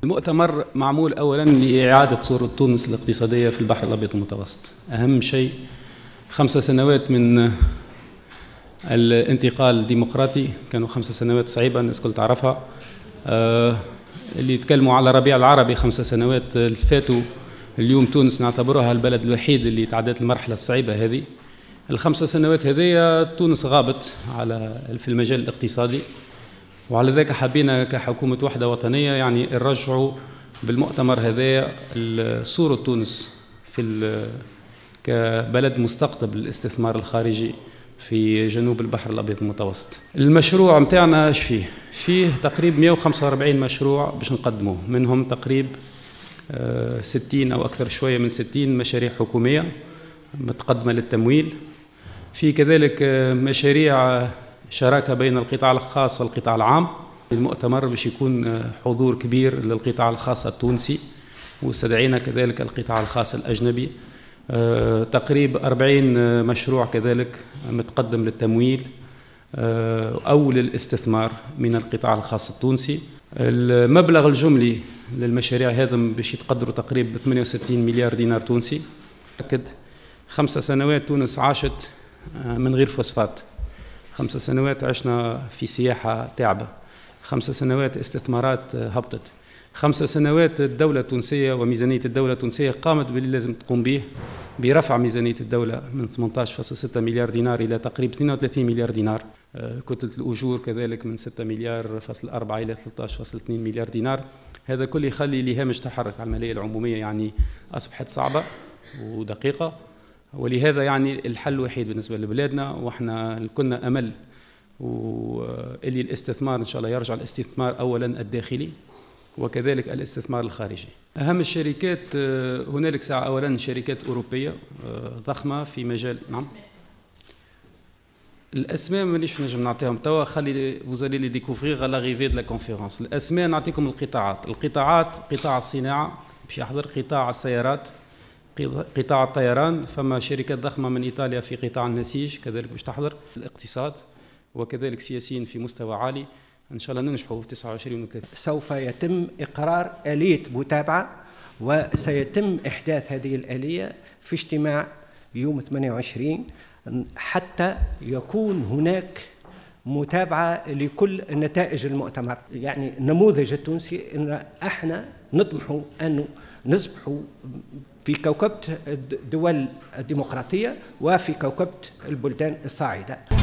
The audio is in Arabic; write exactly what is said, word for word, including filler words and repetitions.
المؤتمر معمول أولا لإعادة صورة تونس الاقتصادية في البحر الأبيض المتوسط. أهم شيء خمسة سنوات من الانتقال الديمقراطي، كانوا خمسة سنوات صعيبة الناس كل تعرفها. آه اللي يتكلموا على الربيع العربي خمسة سنوات اللي فاتوا، اليوم تونس نعتبرها البلد الوحيد اللي تعدت المرحلة الصعيبة هذه. الخمسة سنوات هذه تونس غابت على في المجال الاقتصادي، وعلى ذلك حبينا كحكومة وحدة وطنية يعني نرجعوا بالمؤتمر هذا صورة تونس في كبلد مستقطب للاستثمار الخارجي في جنوب البحر الأبيض المتوسط. المشروع متاعنا ايش فيه؟ فيه تقريبا مئة وخمسة وأربعين مشروع باش نقدموه، منهم تقريبا ستين أو أكثر شوية من ستين مشاريع حكومية متقدمة للتمويل. في كذلك مشاريع شراكة بين القطاع الخاص والقطاع العام. المؤتمر باش يكون حضور كبير للقطاع الخاص التونسي، واستدعينا كذلك القطاع الخاص الأجنبي. أه تقريبا أربعين مشروع كذلك متقدم للتمويل أه أو للاستثمار من القطاع الخاص التونسي. المبلغ الجملي للمشاريع هذا باش يتقدروا تقريبا ثمانية وستين مليار دينار تونسي. أكد خمسة سنوات تونس عاشت من غير فوسفات، خمسة سنوات عشنا في سياحة تعبة، خمسة سنوات استثمارات هبطت، خمسة سنوات الدولة التونسية وميزانية الدولة التونسية قامت باللي لازم تقوم به برفع ميزانية الدولة من ثمانية عشر فاصلة ستة مليار دينار إلى تقريبا اثنين وثلاثين مليار دينار. كتلة الأجور كذلك من ستة مليار فاصل أربعة إلى ثلاثة عشر فاصل اثنين مليار دينار. هذا كل يخلي لهامش تحرك على المالية العمومية يعني أصبحت صعبة ودقيقة، ولهذا يعني الحل الوحيد بالنسبة لبلادنا، وإحنا كنا أمل واللي الاستثمار إن شاء الله يرجع الاستثمار أولا الداخلي وكذلك الاستثمار الخارجي. أهم الشركات هنالك ساعة أولا شركات أوروبية ضخمة في مجال. نعم الأسماء مانيش نجم نعطيهم توا، خلي وزالي لي ديكوفريغ على لاريفي دو لا كونفيرونس. الأسماء نعطيكم القطاعات. القطاعات قطاع الصناعة باش يحضر، قطاع السيارات، قطاع الطيران، فما شركات ضخمة من إيطاليا في قطاع النسيج كذلك باش تحضر. الاقتصاد وكذلك سياسيين في مستوى عالي، إن شاء الله ننجحوا في تسعة وعشرين و ثلاثين. سوف يتم إقرار آلية متابعة، وسيتم إحداث هذه الآلية في اجتماع يوم ثمانية وعشرين حتى يكون هناك متابعة لكل نتائج المؤتمر. يعني النموذج التونسي إن احنا نطمح أن نصبح في كوكبة الدول الديمقراطية وفي كوكبة البلدان الصاعدة.